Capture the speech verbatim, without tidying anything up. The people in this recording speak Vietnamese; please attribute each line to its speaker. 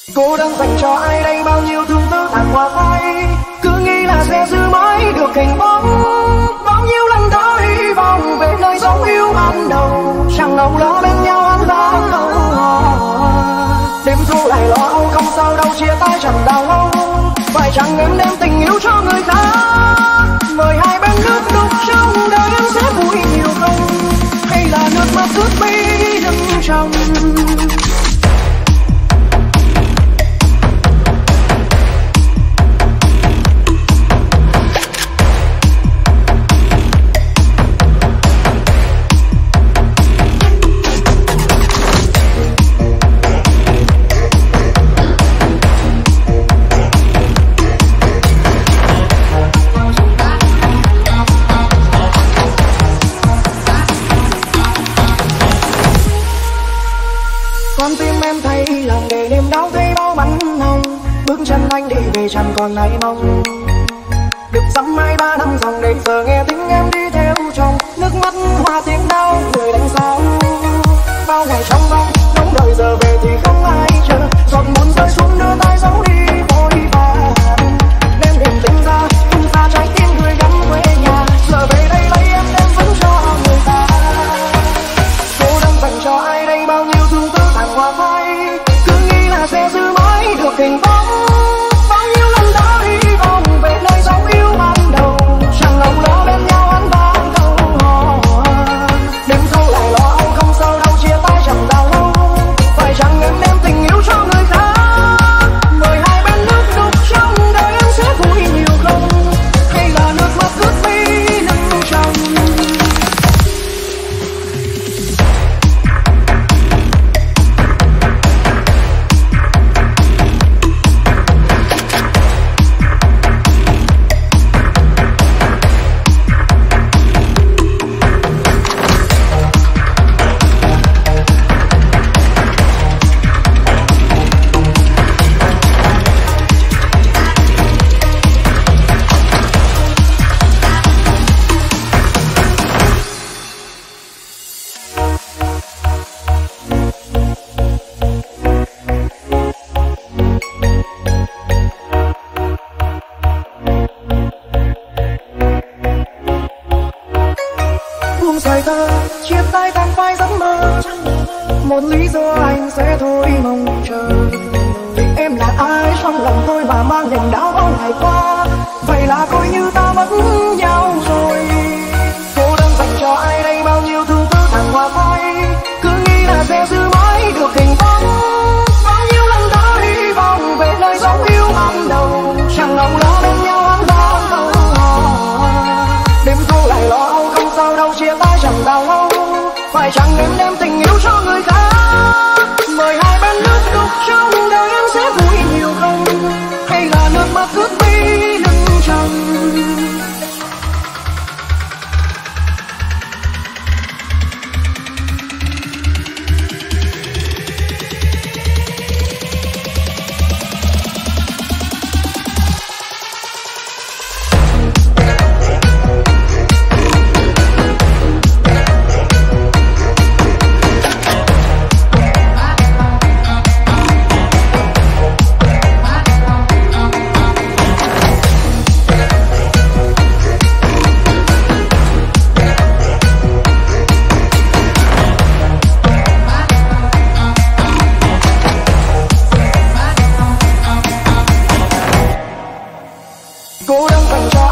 Speaker 1: Cô đang dành cho ai đây bao nhiêu thương tư tàn qua tay, cứ nghĩ là sẽ giữ mãi được hình bóng. Bao nhiêu lần đã hy vọng về nơi dấu yêu ban đầu, chẳng ngầu lỡ bên nhau ăn vang đâu. Đêm thu lại lo âu không sao đâu, chia tay chẳng đau lâu. Phải chăng em đem tình yêu cho người khác, mời hai bên nước đục trong đời em sẽ vui nhiều không, hay là nước mắt ướt mi lưng tròng. Con tim em thấy lòng để niềm đau thấy bao bắn hồng, bước chân anh đi về chẳng còn ai mong. Được dăm hai ba năm dòng để giờ nghe tiếng em đi theo chồng, nước mắt hoa tiếng đau người đánh sao. Bao ngày trong vòng nóng đời giờ về thì không ai chờ, giọt muốn rơi xuống đưa tay giấu đi vội vàng. Đem niềm tình ra tung ra trái tim người gắn quê nhà, giờ về đây lấy em đem vẫn cho người ta. Cô đang dành cho ai đây bao nhiêu thương tư tàn qua vai, cứ nghĩ là sẽ giữ mãi được hình bóng. Bao nhiêu lần đã hy vọng về nơi dấu yêu ban đầu, chẳng ngầu lỡ bên nhau ăn vang đâu. Đêm thu lại lo âu không sao đâu, chia tay chẳng đau lâu. Phải chăng em đem tình yêu cho người khác, mời hai bên nước đục trong đời em sẽ vui nhiều không, hay là nước mắt ướt mi lưng tròng. Buông rời thơ chia tay tan phai giấc mơ, một lý do anh sẽ thôi mong chờ. Vì em là ai trong lòng tôi mà mang niềm đau bao ngày qua, vậy là coi như ta mất nhau rồi. Cô đang dành cho ai đây bao nhiêu thương tư tàn qua vai, cứ nghĩ là sẽ giữ mãi được hình bóng. Bao nhiêu lần đã hy vọng về nơi dấu yêu ban đầu, chẳng ngầu lỡ bên nhau ăn vang đâu. Đêm thu lại lo âu không sao đâu, chia tay chẳng đau lâu. Phải chăng em đem tình yêu cho người khác, mời hai bên nước đục trong đời em sẽ vui nhiều không, hay là nước mắt ướt mi lưng tròng. Cô đang dành cho